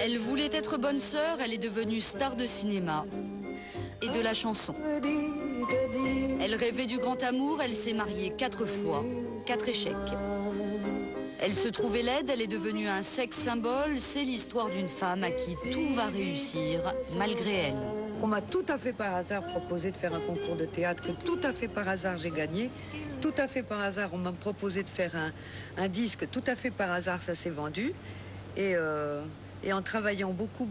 Elle voulait être bonne sœur, elle est devenue star de cinéma et de la chanson. Elle rêvait du grand amour, elle s'est mariée 4 fois, 4 échecs. Elle se trouvait laide, elle est devenue un sexe symbole, c'est l'histoire d'une femme à qui tout va réussir, malgré elle. On m'a tout à fait par hasard proposé de faire un concours de théâtre, que tout à fait par hasard j'ai gagné. Tout à fait par hasard, on m'a proposé de faire un disque, tout à fait par hasard ça s'est vendu. Et en travaillant beaucoup,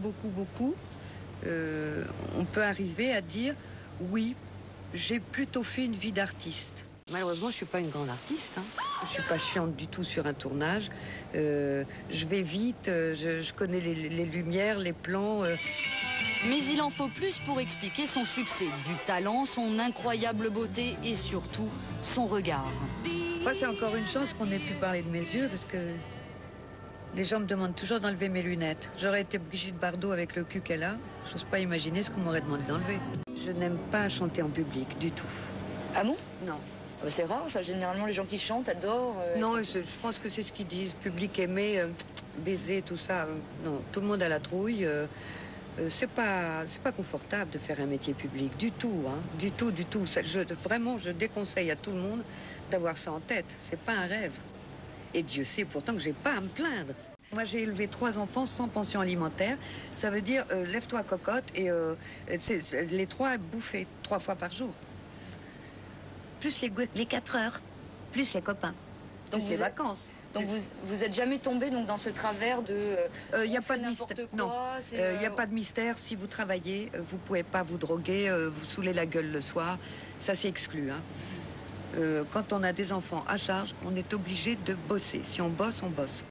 on peut arriver à dire oui, j'ai plutôt fait une vie d'artiste. Malheureusement, je ne suis pas une grande artiste. Je ne suis pas chiante du tout sur un tournage. Je vais vite, je connais les lumières, les plans. Mais il en faut plus pour expliquer son succès. Du talent, son incroyable beauté et surtout son regard. Moi, c'est encore une chance qu'on ait pu parler de mes yeux parce que les gens me demandent toujours d'enlever mes lunettes. J'aurais été Brigitte Bardot avec le cul qu'elle a. Je n'ose pas imaginer ce qu'on m'aurait demandé d'enlever. Je n'aime pas chanter en public du tout. Ah bon? Non. C'est rare, ça. Généralement, les gens qui chantent adorent. Non, je pense que c'est ce qu'ils disent. Public aimé, baiser, tout ça. Non, tout le monde a la trouille. C'est pas confortable de faire un métier public. Du tout, hein. Du tout. Vraiment, je déconseille à tout le monde d'avoir ça en tête. C'est pas un rêve. Et Dieu sait pourtant que j'ai pas à me plaindre. Moi, j'ai élevé 3 enfants sans pension alimentaire. Ça veut dire, lève-toi cocotte et les 3 bouffés 3 fois par jour. Plus les 4 heures, plus les copains, donc les vacances. Donc vous êtes jamais tombé donc dans ce travers de y a pas de mystère. Non, il n'y a pas de mystère. Si vous travaillez, vous pouvez pas vous droguer, vous saouler la gueule le soir. Ça c'est exclu. Hein. Quand on a des enfants à charge, on est obligé de bosser. Si on bosse, on bosse.